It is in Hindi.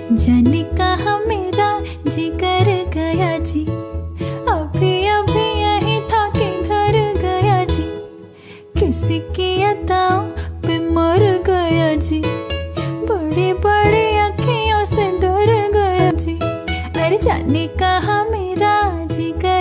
जाने कहाँ मेरा जिगर गया जी, अभी अभी यही था किधर गया जी, किसी की अदाओं पे मर गया जी, बड़ी बड़ी अखियों से डर गया जी। अरे जाने कहाँ मेरा जिगर